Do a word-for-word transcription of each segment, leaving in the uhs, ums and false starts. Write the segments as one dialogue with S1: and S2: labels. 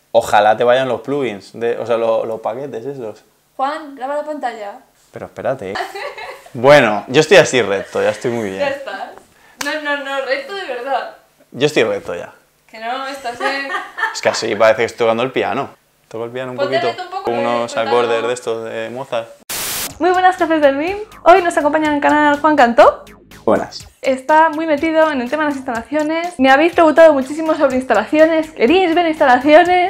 S1: Ojalá te vayan los plugins, de, o sea, los, los paquetes esos.
S2: Juan, graba la pantalla.
S1: Pero espérate. Bueno, yo estoy así recto, ya estoy muy bien.
S2: Ya estás. No, no, no, recto de verdad.
S1: Yo estoy recto ya.
S2: Que no, estás en...
S1: Es que así parece que estoy tocando el piano. Toco el piano un
S2: Ponte
S1: poquito.
S2: recto un poco,
S1: Unos
S2: cuéntanos.
S1: acordes de estos de Mozart.
S2: Muy buenas, cafés del B I M. Hoy nos acompaña en el canal Juan Cantó.
S1: Buenas.
S2: Está muy metido en el tema de las instalaciones. Me habéis preguntado muchísimo sobre instalaciones. ¿Queríais ver instalaciones?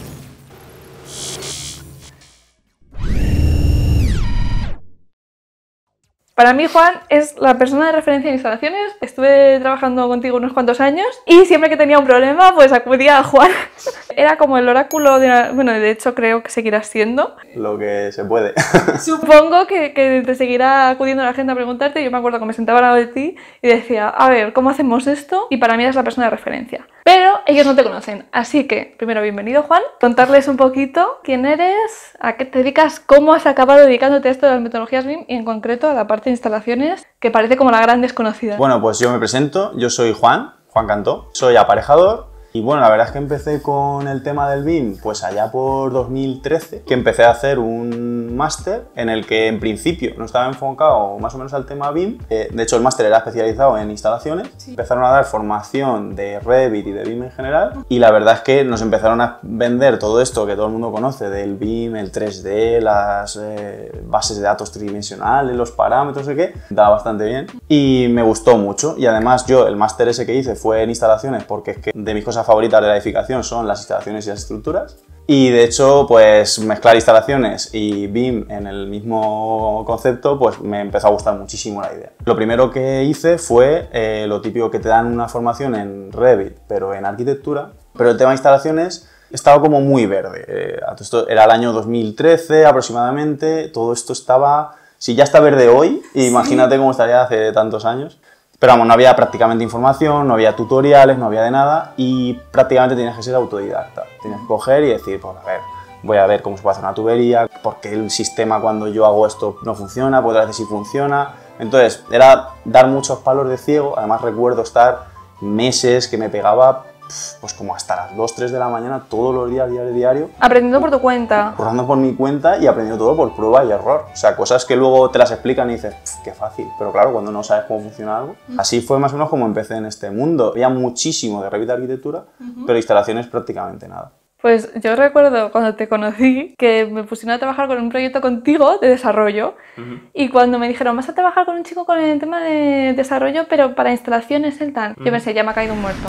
S2: Para mí, Juan es la persona de referencia en instalaciones. Estuve trabajando contigo unos cuantos años y siempre que tenía un problema, pues acudía a Juan. Era como el oráculo de... La... Bueno, de hecho creo que seguirás siendo.
S1: Lo que se puede.
S2: Supongo que, que te seguirá acudiendo la gente a preguntarte. Yo me acuerdo que me sentaba al lado de ti y decía, a ver, ¿cómo hacemos esto? Y para mí eres la persona de referencia. Pero ellos no te conocen, así que, primero, bienvenido, Juan. Contarles un poquito quién eres, a qué te dedicas, cómo has acabado dedicándote a esto de las metodologías B I M y en concreto a la parte de instalaciones, que parece como la gran desconocida.
S1: Bueno, pues yo me presento, yo soy Juan, Juan Cantó, soy aparejador. Y bueno, la verdad es que empecé con el tema del B I M pues allá por dos mil trece, que empecé a hacer un máster en el que en principio no estaba enfocado más o menos al tema B I M. Eh, de hecho, el máster era especializado en instalaciones. Sí. Empezaron a dar formación de Revit y de B I M en general. Y la verdad es que nos empezaron a vender todo esto que todo el mundo conoce del B I M, el tres D, las eh, bases de datos tridimensionales, los parámetros, no sé qué. Daba bastante bien y me gustó mucho. Y además yo, el máster ese que hice fue en instalaciones porque es que de mis cosas favoritas de la edificación son las instalaciones y las estructuras. Y de hecho, pues mezclar instalaciones y B I M en el mismo concepto, pues me empezó a gustar muchísimo la idea. Lo primero que hice fue eh, lo típico que te dan una formación en Revit, pero en arquitectura. Pero el tema de instalaciones estaba como muy verde. Eh, esto era el año dos mil trece aproximadamente, todo esto estaba... Si ya está verde hoy, sí. Imagínate cómo estaría hace tantos años. Pero vamos, no había prácticamente información, no había tutoriales, no había de nada y prácticamente tenías que ser autodidacta. Tenías que coger y decir, pues a ver, voy a ver cómo se puede hacer una tubería, por qué el sistema cuando yo hago esto no funciona, pues otras veces sí funciona. Entonces, era dar muchos palos de ciego. Además recuerdo estar meses que me pegaba pues como hasta las dos, tres de la mañana todos los días, diario, diario.
S2: Aprendiendo por tu cuenta.
S1: Currando por mi cuenta y aprendiendo todo por prueba y error. O sea, cosas que luego te las explican y dices, qué fácil. Pero claro, cuando no sabes cómo funciona algo. Mm. Así fue más o menos como empecé en este mundo. Había muchísimo de Revit de arquitectura, uh-huh. pero instalaciones prácticamente nada.
S2: Pues yo recuerdo cuando te conocí que me pusieron a trabajar con un proyecto contigo de desarrollo uh-huh. y cuando me dijeron vas a trabajar con un chico con el tema de desarrollo pero para instalaciones el tal, uh-huh. yo pensé ya me ha caído un muerto.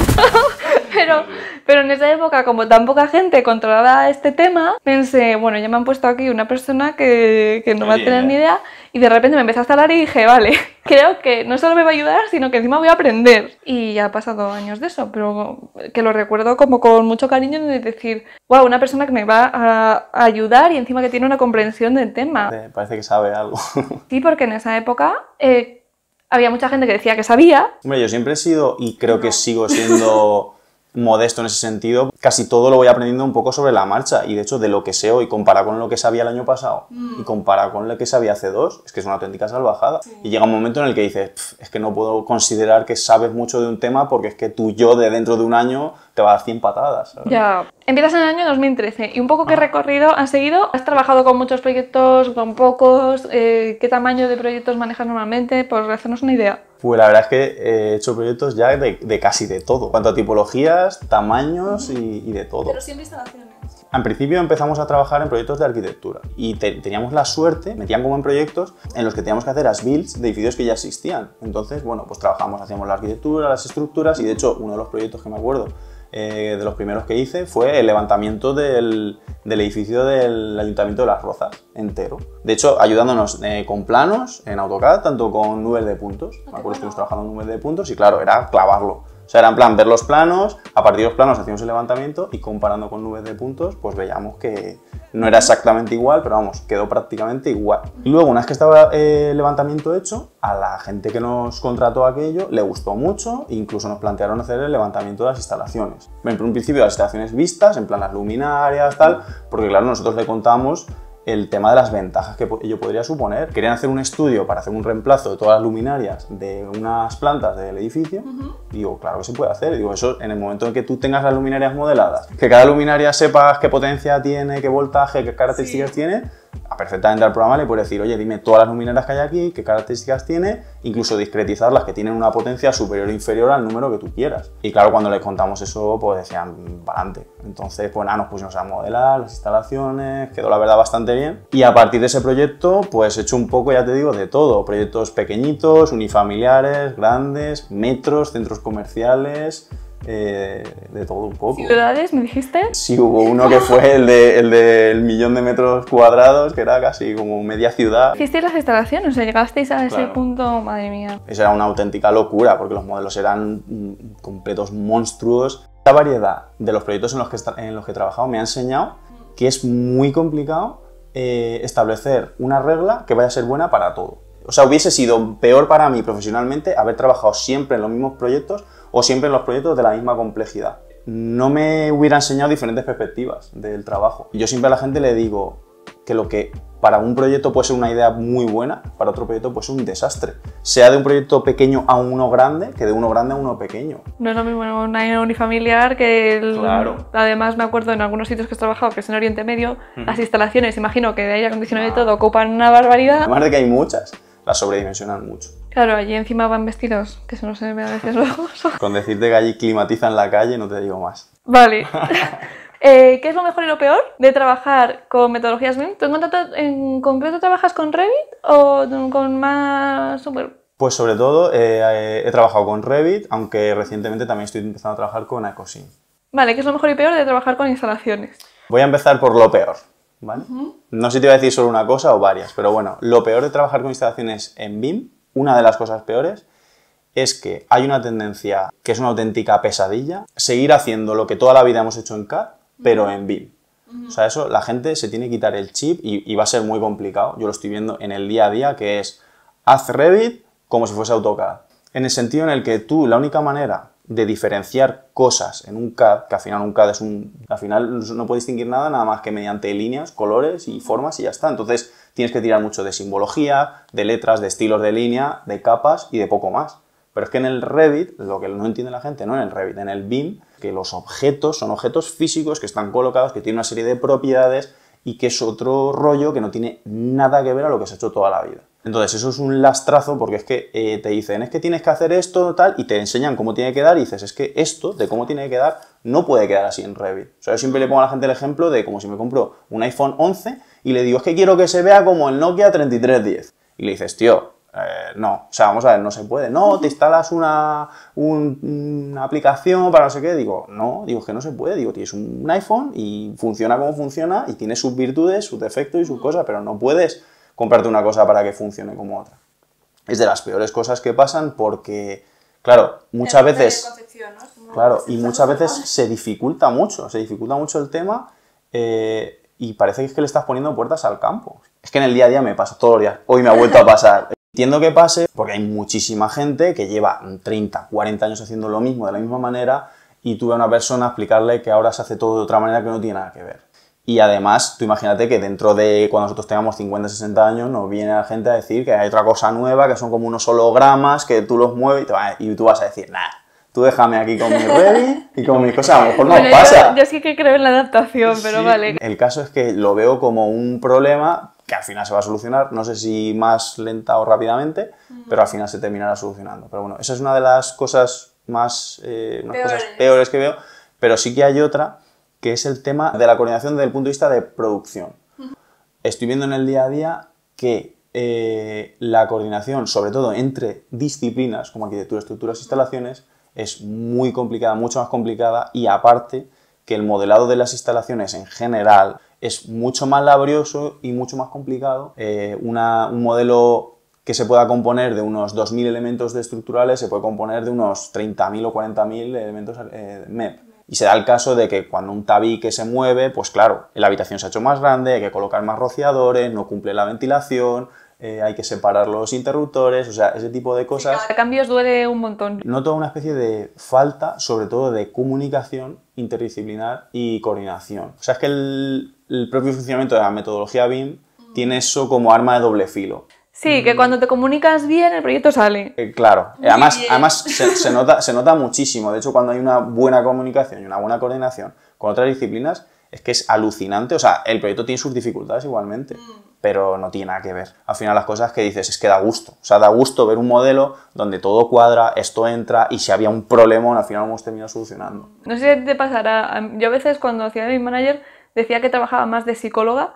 S2: pero, pero en esa época como tan poca gente controlaba este tema pensé bueno ya me han puesto aquí una persona que, que no va a tener ni idea y de repente me empecé a instalar y dije vale, creo que no solo me va a ayudar sino que encima voy a aprender y ya ha pasado años de eso pero que lo recuerdo como con mucho cariño de decir wow, una persona que me va a ayudar y encima que tiene una comprensión del tema.
S1: Parece que sabe algo.
S2: Sí, porque en esa época eh, había mucha gente que decía que sabía.
S1: Hombre, yo siempre he sido, y creo no. que sigo siendo modesto en ese sentido, casi todo lo voy aprendiendo un poco sobre la marcha y de hecho de lo que sé hoy comparado con lo que sabía el año pasado mm. y comparado con lo que sabía hace dos, es que es una auténtica salvajada. Sí. Y llega un momento en el que dices, es que no puedo considerar que sabes mucho de un tema porque es que tu yo de dentro de un año te va a dar cien patadas, ¿sabes? Ya.
S2: Empiezas en el año dos mil trece y un poco qué recorrido has seguido. ¿Has trabajado con muchos proyectos, con pocos? Eh, ¿Qué tamaño de proyectos manejas normalmente? Por hacernos una idea.
S1: Pues la verdad es que he hecho proyectos ya de, de casi de todo, en cuanto a tipologías, tamaños y, y de todo.
S2: Pero siempre instalaciones.
S1: En principio empezamos a trabajar en proyectos de arquitectura y te, teníamos la suerte, metían como en proyectos en los que teníamos que hacer as builds de edificios que ya existían. Entonces, bueno, pues trabajamos, hacíamos la arquitectura, las estructuras y de hecho uno de los proyectos que me acuerdo Eh, de los primeros que hice fue el levantamiento del, del edificio del Ayuntamiento de Las Rozas, entero. De hecho, ayudándonos eh, con planos en AutoCAD, tanto con nubes de puntos. Me acuerdo que estuvimos trabajando en nubes de puntos y claro, era clavarlo. O sea, era en plan ver los planos, a partir de los planos hacíamos el levantamiento y comparando con nubes de puntos, pues veíamos que no era exactamente igual, pero vamos, quedó prácticamente igual. Y luego, una vez que estaba el levantamiento hecho, a la gente que nos contrató aquello le gustó mucho e incluso nos plantearon hacer el levantamiento de las instalaciones. En un principio las instalaciones vistas, en plan las luminarias, tal, porque claro, nosotros le contamos el tema de las ventajas que ello podría suponer. Querían hacer un estudio para hacer un reemplazo de todas las luminarias de unas plantas del edificio. Uh-huh. Digo, claro que se puede hacer. Digo, eso en el momento en que tú tengas las luminarias modeladas, que cada luminaria sepas qué potencia tiene, qué voltaje, qué características sí. tiene, perfectamente al programa le puedes decir, oye, dime todas las luminarias que hay aquí, qué características tiene, incluso discretizar las que tienen una potencia superior o inferior al número que tú quieras. Y claro, cuando les contamos eso, pues decían, para adelante. Entonces, pues nada, nos pusimos a modelar las instalaciones, quedó la verdad bastante bien. Y a partir de ese proyecto, pues he hecho un poco, ya te digo, de todo. Proyectos pequeñitos, unifamiliares, grandes, metros, centros comerciales... Eh, de todo un poco.
S2: ¿Ciudades, me dijiste?
S1: Sí, hubo uno que fue el del de, de el millón de metros cuadrados, que era casi como media ciudad.
S2: ¿Hicisteis las instalaciones? O sea, llegasteis a ese
S1: claro.
S2: punto, madre mía.
S1: Esa era una auténtica locura, porque los modelos eran mm, completos monstruos. La variedad de los proyectos en los que, en los que he trabajado me ha enseñado que es muy complicado eh, establecer una regla que vaya a ser buena para todo. O sea, hubiese sido peor para mí profesionalmente haber trabajado siempre en los mismos proyectos o siempre en los proyectos de la misma complejidad. No me hubiera enseñado diferentes perspectivas del trabajo. Yo siempre a la gente le digo que lo que para un proyecto puede ser una idea muy buena, para otro proyecto puede ser un desastre. Sea de un proyecto pequeño a uno grande, que de uno grande a uno pequeño.
S2: No es lo mismo una unifamiliar que el...
S1: Claro.
S2: Además me acuerdo en algunos sitios que he trabajado, que es en Oriente Medio, uh-huh. las instalaciones, imagino que de aire acondicionado ah. y todo, ocupan una barbaridad.
S1: Además de que hay muchas, las sobredimensionan mucho.
S2: Claro, allí encima van vestidos, que eso no se ve a veces luego.
S1: Con decirte que allí climatizan la calle no te digo más.
S2: Vale. eh, ¿Qué es lo mejor y lo peor de trabajar con metodologías B I M? ¿Tú en, contrato, en concreto trabajas con Revit o con más Super?
S1: Pues sobre todo eh, he trabajado con Revit, aunque recientemente también estoy empezando a trabajar con Ecosim.
S2: Vale, ¿qué es lo mejor y peor de trabajar con instalaciones?
S1: Voy a empezar por lo peor. ¿Vale? Uh-huh. No sé si te voy a decir solo una cosa o varias, pero bueno, lo peor de trabajar con instalaciones en B I M, una de las cosas peores, es que hay una tendencia que es una auténtica pesadilla, seguir haciendo lo que toda la vida hemos hecho en C A D, pero uh-huh. en B I M. Uh-huh. O sea, eso la gente se tiene que quitar el chip y, y va a ser muy complicado. Yo lo estoy viendo en el día a día, que es haz Revit como si fuese AutoCAD. En el sentido en el que tú, la única manera de diferenciar cosas en un C A D, que al final un C A D es un... al final no puede distinguir nada nada más que mediante líneas, colores y formas y ya está. Entonces tienes que tirar mucho de simbología, de letras, de estilos de línea, de capas y de poco más. Pero es que en el Revit, lo que no entiende la gente, no en el Revit, en el B I M, que los objetos son objetos físicos que están colocados, que tienen una serie de propiedades y que es otro rollo que no tiene nada que ver a lo que se ha hecho toda la vida. Entonces eso es un lastrazo porque es que eh, te dicen, es que tienes que hacer esto, tal, y te enseñan cómo tiene que dar y dices, es que esto de cómo tiene que quedar no puede quedar así en Revit. O sea, yo siempre le pongo a la gente el ejemplo de como si me compro un iPhone once y le digo, es que quiero que se vea como el Nokia treinta y tres diez. Y le dices, tío, eh, no, o sea, vamos a ver, no se puede. No, te instalas una, un, una aplicación para no sé qué. Digo, no, digo que no se puede. Digo, tienes un iPhone y funciona como funciona y tiene sus virtudes, sus defectos y sus cosas, pero no puedes comprarte una cosa para que funcione como otra. Es de las peores cosas que pasan porque, claro, muchas veces... ¿no? Claro, y muchas veces se dificulta mucho, se dificulta mucho el tema eh, y parece que es que le estás poniendo puertas al campo. Es que en el día a día me pasa todos los días, hoy me ha vuelto a pasar. Entiendo que pase porque hay muchísima gente que lleva treinta, cuarenta años haciendo lo mismo de la misma manera y tú ves a una persona explicarle que ahora se hace todo de otra manera que no tiene nada que ver. Y además, tú imagínate que dentro de cuando nosotros tengamos cincuenta, sesenta años, nos viene la gente a decir que hay otra cosa nueva, que son como unos hologramas, que tú los mueves y, te va, y tú vas a decir, nah, tú déjame aquí con mi Revit y con mis cosas, a lo mejor no bueno, pasa.
S2: Yo, yo sí que creo en la adaptación, pero sí. Vale.
S1: El caso es que lo veo como un problema que al final se va a solucionar, no sé si más lenta o rápidamente, uh-huh. pero al final se terminará solucionando. Pero bueno, esa es una de las cosas más eh, unas peores. cosas peores que veo, pero sí que hay otra, que es el tema de la coordinación desde el punto de vista de producción. Uh-huh. Estoy viendo en el día a día que eh, la coordinación, sobre todo entre disciplinas como arquitectura, estructuras e instalaciones, es muy complicada, mucho más complicada, y aparte que el modelado de las instalaciones en general es mucho más laborioso y mucho más complicado. Eh, una, un modelo que se pueda componer de unos dos mil elementos de estructurales se puede componer de unos treinta mil o cuarenta mil elementos eh, M E P. Y se da el caso de que cuando un tabique se mueve, pues claro, la habitación se ha hecho más grande, hay que colocar más rociadores, no cumple la ventilación, eh, hay que separar los interruptores, o sea, ese tipo de cosas.
S2: A cambios duele un montón.
S1: Noto una especie de falta, sobre todo de comunicación interdisciplinar y coordinación. O sea, es que el, el propio funcionamiento de la metodología B I M tiene eso como arma de doble filo.
S2: Sí, que cuando te comunicas bien el proyecto sale.
S1: Eh, claro, además, además se, se, nota, se nota muchísimo. De hecho, cuando hay una buena comunicación y una buena coordinación con otras disciplinas, es que es alucinante. O sea, el proyecto tiene sus dificultades igualmente, pero no tiene nada que ver. Al final las cosas que dices es que da gusto. O sea, da gusto ver un modelo donde todo cuadra, esto entra y si había un problema, al final lo hemos terminado solucionando.
S2: No sé si te pasará. Yo a veces cuando hacía de mi manager decía que trabajaba más de psicóloga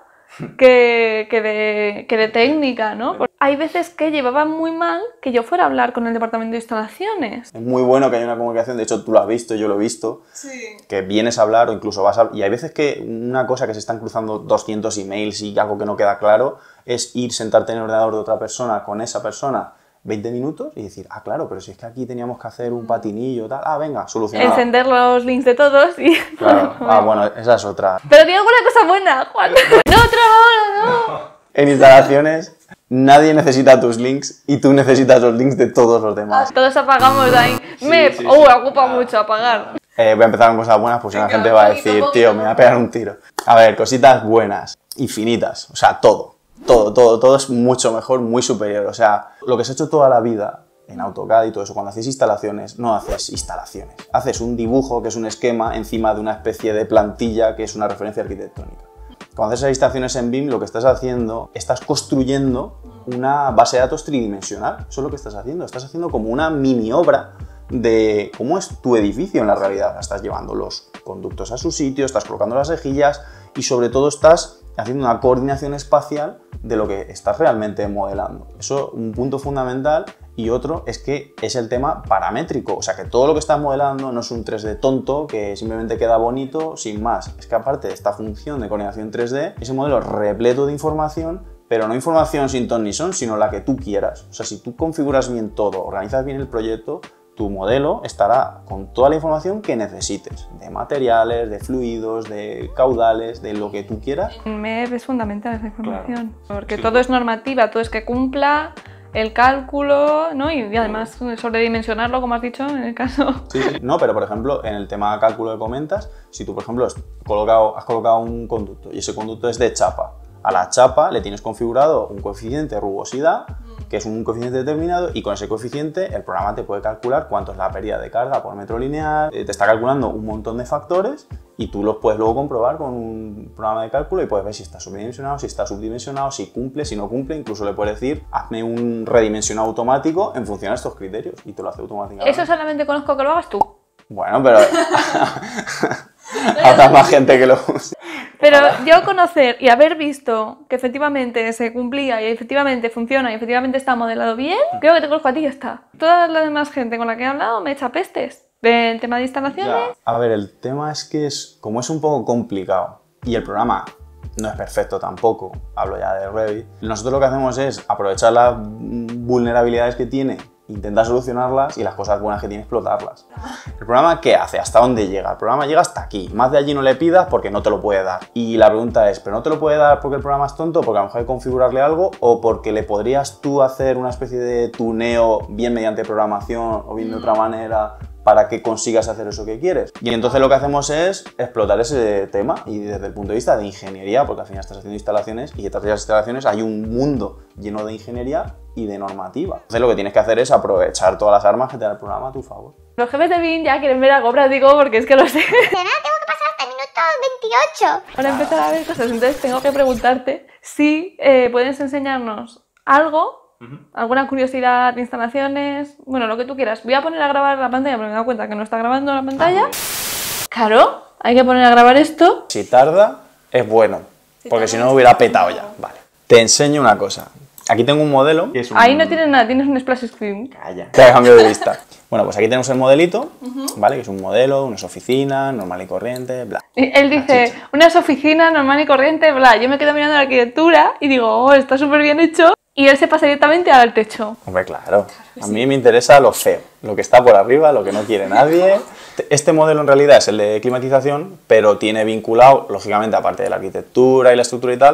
S2: que, que, de, que de técnica, ¿no? Porque hay veces que llevaba muy mal que yo fuera a hablar con el departamento de instalaciones.
S1: Es muy bueno que haya una comunicación, de hecho tú lo has visto, yo lo he visto,
S2: sí. Que
S1: vienes a hablar o incluso vas a... Y hay veces que una cosa que se están cruzando doscientos emails y algo que no queda claro es ir, sentarte en el ordenador de otra persona con esa persona veinte minutos y decir, ah, claro, pero si es que aquí teníamos que hacer un patinillo, tal, ah, venga, solucionado.
S2: Encender los links de todos y...
S1: Claro, ah, bueno, esa es otra.
S2: Pero tiene alguna cosa buena, Juan. No, otra, no, no.
S1: En instalaciones, nadie necesita tus links y tú necesitas los links de todos los demás.
S2: Todos apagamos ahí. Sí, me sí, uh, sí. ocupa mucho apagar.
S1: Eh, voy a empezar con cosas buenas, pues si la gente va a decir, tío, me va a pegar un tiro. A ver, cositas buenas, infinitas, o sea, todo. Todo, todo, todo es mucho mejor, muy superior. O sea, lo que se ha hecho toda la vida en AutoCAD y todo eso, cuando hacéis instalaciones, no haces instalaciones. Haces un dibujo, que es un esquema, encima de una especie de plantilla, que es una referencia arquitectónica. Cuando haces instalaciones en B I M, lo que estás haciendo, estás construyendo una base de datos tridimensional. Eso es lo que estás haciendo. Estás haciendo como una mini obra de cómo es tu edificio en la realidad. Estás llevando los conductos a su sitio, estás colocando las rejillas y sobre todo estás haciendo una coordinación espacial de lo que estás realmente modelando. Eso es un punto fundamental. Y otro es que es el tema paramétrico, o sea que todo lo que estás modelando no es un tres D tonto que simplemente queda bonito sin más. Es que aparte de esta función de coordinación tres D, ese modelo es repleto de información, pero no información sin ton ni son, sino la que tú quieras. O sea, si tú configuras bien todo, organizas bien el proyecto, tu modelo estará con toda la información que necesites, de materiales, de fluidos, de caudales, de lo que tú quieras.
S2: En M E P es fundamental esa información, claro. Porque sí. Todo es normativa, todo es que cumpla el cálculo, ¿no? Y además sobredimensionarlo, como has dicho, en el caso...
S1: Sí, sí. No, pero por ejemplo, en el tema de cálculo que comentas, si tú, por ejemplo, has colocado, has colocado un conducto y ese conducto es de chapa, a la chapa le tienes configurado un coeficiente de rugosidad, que es un coeficiente determinado, y con ese coeficiente el programa te puede calcular cuánto es la pérdida de carga por metro lineal, te está calculando un montón de factores y tú los puedes luego comprobar con un programa de cálculo y puedes ver si está subdimensionado, si está subdimensionado, si cumple, si no cumple, incluso le puedes decir, hazme un redimensionado automático en función de estos criterios y te lo hace automáticamente.
S2: Eso solamente conozco que lo hagas tú.
S1: Bueno, pero habrá más gente que lo use.
S2: Pero yo conocer y haber visto que efectivamente se cumplía y efectivamente funciona y efectivamente está modelado bien, creo que te conozco a ti y ya está. Toda la demás gente con la que he hablado me echa pestes del tema de instalaciones.
S1: Ya. A ver, el tema es que es, como es un poco complicado y el programa no es perfecto tampoco, hablo ya de Revit, nosotros lo que hacemos es aprovechar las vulnerabilidades que tiene, intentar solucionarlas y las cosas buenas que tiene explotarlas. ¿El programa qué hace? ¿Hasta dónde llega? El programa llega hasta aquí. Más de allí no le pidas porque no te lo puede dar. Y la pregunta es, ¿pero no te lo puede dar porque el programa es tonto? ¿Porque a lo mejor hay que configurarle algo? ¿O porque le podrías tú hacer una especie de tuneo bien mediante programación o bien de otra manera para que consigas hacer eso que quieres? Y entonces lo que hacemos es explotar ese tema y desde el punto de vista de ingeniería, porque al final estás haciendo instalaciones y detrás de las instalaciones hay un mundo lleno de ingeniería y de normativa. Entonces lo que tienes que hacer es aprovechar todas las armas que te da el programa a tu favor.
S2: Los jefes de B I M ya quieren ver algo práctico porque es que lo sé.
S3: De nada, tengo que pasar hasta el minuto veintiocho.
S2: Para empezar a ver cosas, entonces tengo que preguntarte si eh, puedes enseñarnos algo, alguna curiosidad de instalaciones, bueno, lo que tú quieras. Voy a poner a grabar la pantalla porque me he dado cuenta que no está grabando la pantalla. Claro, hay que poner a grabar esto.
S1: Si tarda, es bueno, porque si no hubiera petado ya. Vale. Te enseño una cosa. Aquí tengo un modelo. Que es un...
S2: Ahí no tienes nada, tienes un splash screen.
S1: Calla. Te cambio de vista. Bueno, pues aquí tenemos el modelito, uh-huh. ¿Vale? Que es un modelo, unas oficinas, normal y corriente, bla.
S2: Él dice, unas oficinas, normal y corriente, bla. Yo me quedo mirando la arquitectura y digo, oh, está súper bien hecho. Y él se pasa directamente al techo.
S1: Hombre, claro. A mí me interesa lo feo, lo que está por arriba, lo que no quiere nadie. Este modelo en realidad es el de climatización, pero tiene vinculado, lógicamente, aparte de la arquitectura y la estructura y tal,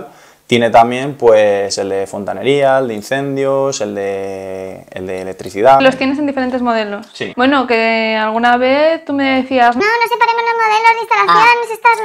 S1: Tiene también pues el de fontanería, el de incendios, el de, el de electricidad.
S2: Los tienes en diferentes modelos.
S1: Sí.
S2: Bueno, que alguna vez tú me decías...
S3: No, no separemos los modelos de instalaciones, estás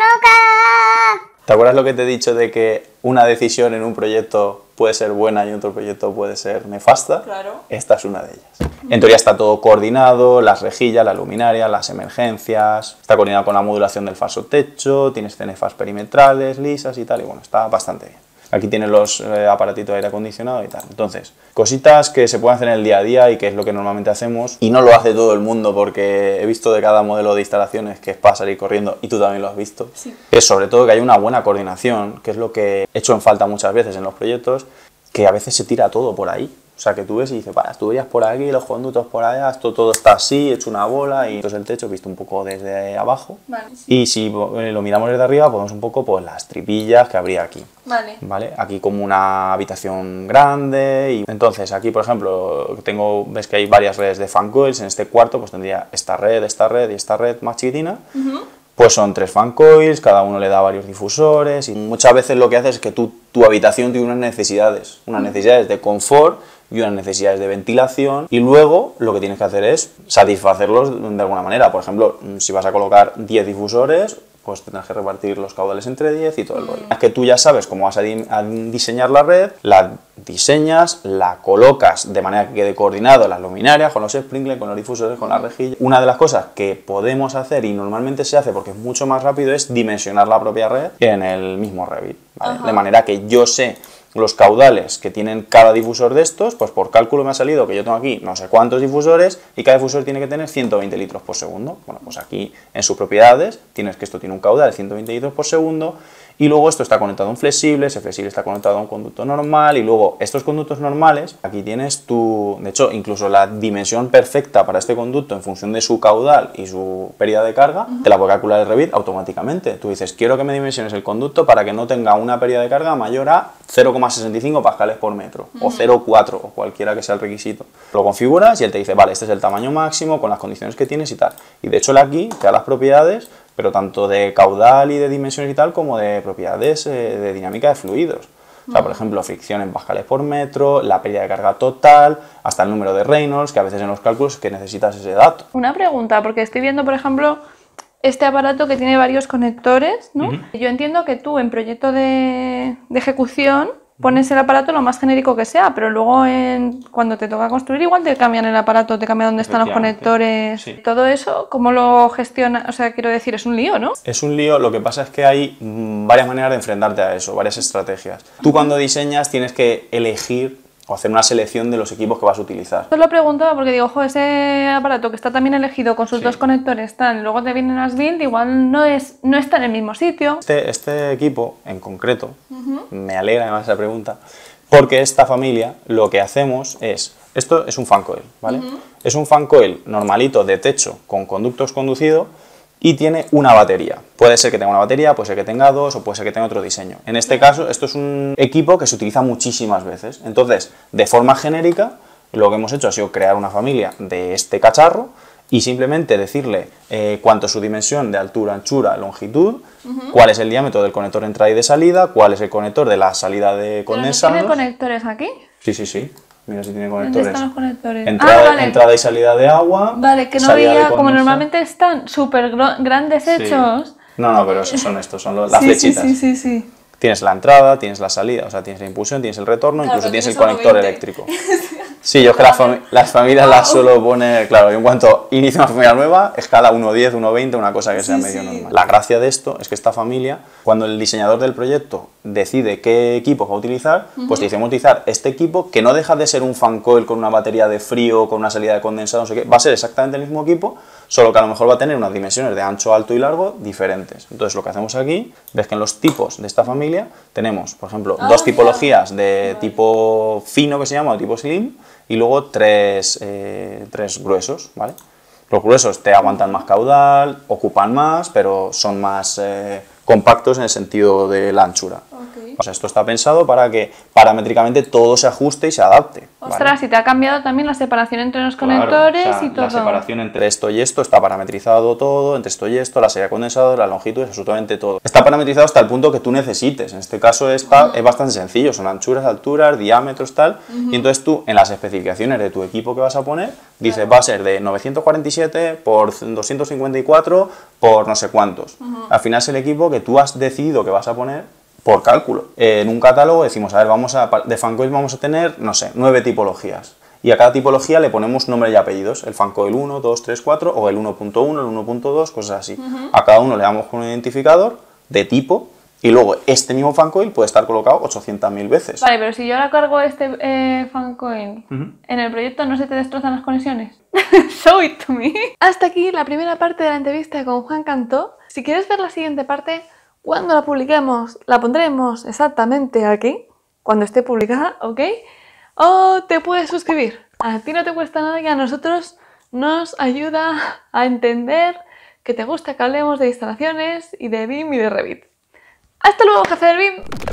S3: loca.
S1: ¿Te acuerdas lo que te he dicho de que una decisión en un proyecto puede ser buena y en otro proyecto puede ser nefasta?
S2: Claro.
S1: Esta es una de ellas. En teoría está todo coordinado, las rejillas, las luminarias, las emergencias, está coordinado con la modulación del falso techo, tienes cenefas perimetrales, lisas y tal, y bueno, está bastante bien. Aquí tienes los eh, aparatitos de aire acondicionado y tal. Entonces, cositas que se pueden hacer en el día a día y que es lo que normalmente hacemos. Y no lo hace todo el mundo porque he visto de cada modelo de instalaciones que es para salir corriendo y tú también lo has visto.
S2: Sí.
S1: Es sobre todo que hay una buena coordinación, que es lo que he hecho en falta muchas veces en los proyectos, que a veces se tira todo por ahí. O sea, que tú ves y dices, vaya, tú veías por aquí, los conductos por allá, esto todo está así, hecho una bola, y entonces el techo visto un poco desde abajo.
S2: Vale, sí.
S1: Y si lo miramos desde arriba, podemos un poco pues las tripillas que habría aquí.
S2: Vale.
S1: ¿Vale? Aquí como una habitación grande, y entonces aquí, por ejemplo, tengo, ves que hay varias redes de fan coils, en este cuarto pues tendría esta red, esta red y esta red más chiquitina. Uh-huh. Pues son tres fan coils, cada uno le da varios difusores, y muchas veces lo que hace es que tú, tu habitación tiene unas necesidades, unas necesidades de confort y unas necesidades de ventilación, y luego lo que tienes que hacer es satisfacerlos de alguna manera. Por ejemplo, si vas a colocar diez difusores, pues tendrás que repartir los caudales entre diez y todo el rollo. Es que tú ya sabes cómo vas a, di a diseñar la red, la diseñas, la colocas de manera que quede coordinado las luminarias, con los sprinklers, con los difusores, con la rejilla. Una de las cosas que podemos hacer y normalmente se hace porque es mucho más rápido es dimensionar la propia red en el mismo Revit, ¿vale? De manera que yo sé los caudales que tienen cada difusor de estos, pues por cálculo me ha salido que yo tengo aquí no sé cuántos difusores y cada difusor tiene que tener ciento veinte litros por segundo. Bueno, pues aquí en sus propiedades tienes que esto tiene un caudal de ciento veinte litros por segundo, y luego esto está conectado a un flexible, ese flexible está conectado a un conducto normal, y luego estos conductos normales, aquí tienes tu, de hecho, incluso la dimensión perfecta para este conducto en función de su caudal y su pérdida de carga, uh-huh. te la puede calcular el Revit automáticamente. Tú dices, quiero que me dimensiones el conducto para que no tenga una pérdida de carga mayor a cero coma sesenta y cinco pascales por metro, uh-huh. o cero coma cuatro, o cualquiera que sea el requisito. Lo configuras y él te dice, vale, este es el tamaño máximo con las condiciones que tienes y tal. Y de hecho él aquí te da las propiedades, pero tanto de caudal y de dimensiones y tal, como de propiedades eh, de dinámica de fluidos. O sea, por ejemplo, fricción en pascales por metro, la pérdida de carga total, hasta el número de Reynolds, que a veces en los cálculos que necesitas ese dato.
S2: Una pregunta, porque estoy viendo, por ejemplo, este aparato que tiene varios conectores, ¿no? Uh-huh. Yo entiendo que tú en proyecto de, de ejecución pones el aparato lo más genérico que sea, pero luego en, cuando te toca construir igual te cambian el aparato, te cambian dónde están los conectores, sí. Todo eso, ¿cómo lo gestiona? O sea, quiero decir, es un lío, ¿no?
S1: Es un lío, lo que pasa es que hay varias maneras de enfrentarte a eso, varias estrategias. Tú cuando diseñas tienes que elegir o hacer una selección de los equipos que vas a utilizar.
S2: Yo lo preguntaba porque digo, ojo, ese aparato que está también elegido con sus sí. dos conectores, tal, luego te vienen las build, igual no, es, no está en el mismo sitio.
S1: Este, este equipo en concreto, uh-huh. me alegra además esa pregunta, porque esta familia lo que hacemos es, esto es un fan coil, ¿vale? Uh-huh. Es un fan coil normalito de techo con conductos conducidos, y tiene una batería. Puede ser que tenga una batería, puede ser que tenga dos o puede ser que tenga otro diseño. En este caso, esto es un equipo que se utiliza muchísimas veces. Entonces, de forma genérica, lo que hemos hecho ha sido crear una familia de este cacharro y simplemente decirle eh, cuánto es su dimensión de altura, anchura, longitud, uh-huh. cuál es el diámetro del conector de entrada y de salida, cuál es el conector de la salida de condensados.
S2: ¿Tiene conectores aquí?
S1: Sí, sí, sí. Mira si tiene conectores.
S2: ¿Dónde están los conectores?
S1: Entrada,
S2: ah, vale.
S1: entrada y salida de agua.
S2: Vale, que no veía, como normalmente están súper grandes hechos.
S1: Sí. No, no, pero esos son estos, son los, las
S2: sí,
S1: flechitas.
S2: Sí, sí, sí, sí.
S1: Tienes la entrada, tienes la salida, o sea, tienes la impulsión, tienes el retorno, claro, incluso tienes el conector veinte. Eléctrico. Sí, yo es que las, fami las familias las suelo poner, claro, yo en cuanto inicio una familia nueva, escala uno diez, uno veinte, una cosa que sea sí, medio sí. normal. La gracia de esto es que esta familia, cuando el diseñador del proyecto decide qué equipo va a utilizar, uh-huh. pues te dice, vamos a utilizar este equipo que no deja de ser un fan coil con una batería de frío, con una salida de condensado, no sé qué, va a ser exactamente el mismo equipo, solo que a lo mejor va a tener unas dimensiones de ancho, alto y largo diferentes. Entonces lo que hacemos aquí, ves que en los tipos de esta familia tenemos, por ejemplo, ah, dos tipologías de vale. tipo fino que se llama o tipo slim y luego tres, eh, tres gruesos, ¿vale? Los gruesos te aguantan más caudal, ocupan más, pero son más eh, compactos en el sentido de la anchura. Okay. O sea, esto está pensado para que paramétricamente todo se ajuste y se adapte.
S2: Ostras,
S1: ¿vale?
S2: y te ha cambiado también la separación entre los
S1: Claro,
S2: conectores
S1: o sea,
S2: y todo.
S1: La separación entre esto y esto está parametrizado todo, entre esto y esto, la serie de condensador, la longitud, absolutamente todo. Está parametrizado hasta el punto que tú necesites. En este caso está, es bastante sencillo, son anchuras, alturas, diámetros, tal. Uh-huh. Y entonces tú, en las especificaciones de tu equipo que vas a poner, dices, claro, va a ser de novecientos cuarenta y siete por doscientos cincuenta y cuatro por no sé cuántos. Uh-huh. Al final es el equipo que tú has decidido que vas a poner por cálculo. Eh, en un catálogo decimos, a ver, vamos a, de fancoil vamos a tener, no sé, nueve tipologías. Y a cada tipología le ponemos nombre y apellidos. El fancoil uno, dos, tres, cuatro, o el uno punto uno, el uno punto dos, cosas así. Uh-huh. A cada uno le damos con un identificador de tipo, y luego este mismo fancoil puede estar colocado ochocientas mil veces.
S2: Vale, pero si yo ahora cargo este eh, fancoil, uh-huh, en el proyecto, ¿no se te destrozan las conexiones? Show it to me. Hasta aquí la primera parte de la entrevista con Juan Cantó. Si quieres ver la siguiente parte, cuando la publiquemos, la pondremos exactamente aquí, cuando esté publicada, ¿ok? O te puedes suscribir. A ti no te cuesta nada y a nosotros nos ayuda a entender que te gusta que hablemos de instalaciones y de B I M y de Revit. ¡Hasta luego, jefe del B I M!